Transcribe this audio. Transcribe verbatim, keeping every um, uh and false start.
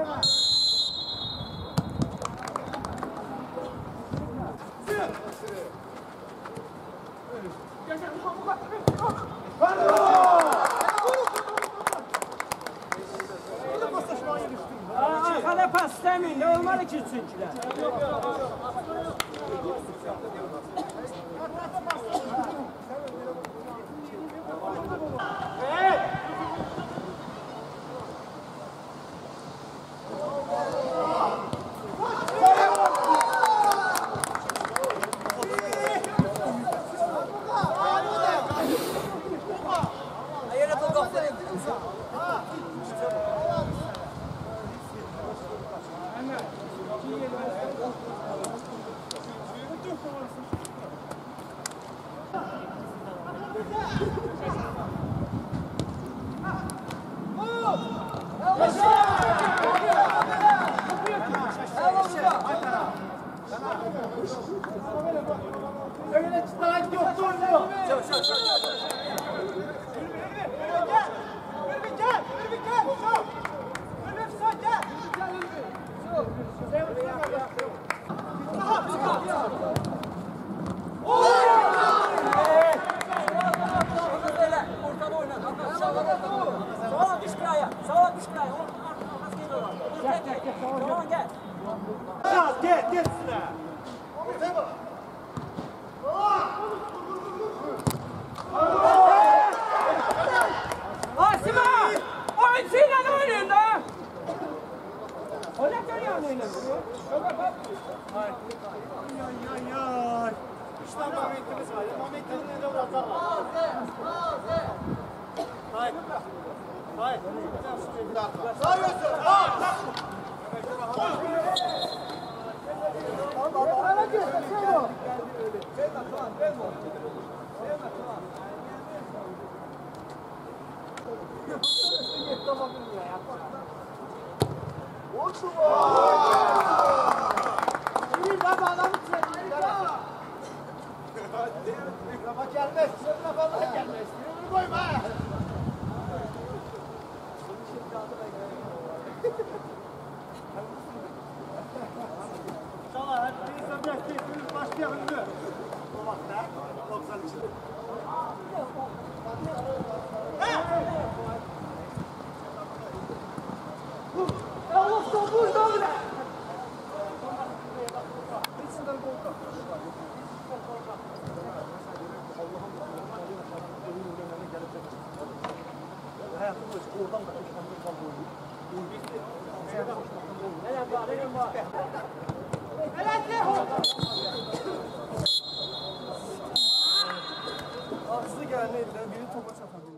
Arkada pas istəməyin, nə olmalı ki üçüncülər? Gel, gel size. Asima! Oyuncuyla oynayın da! O ne görüyor oynayın? Ay, ay, ay. İşte momentimiz var. Momentimiz ne uğraşarlar? Hayır. Hayır. Sarıyorsun. Gelmez, sırtına fazla gelmez. Yürü koyma. İnşallah hep bir insan bekliyorsunuz, başlayalım mı? O vakti, doksan için. Allah sabır da bile. İçinden korkak. Hayatım boyunca oradan da koşmanın kaldı oyunu. Helal var, helal var. Helal Seho! Ağzı gelmedi, biri topa çatalım.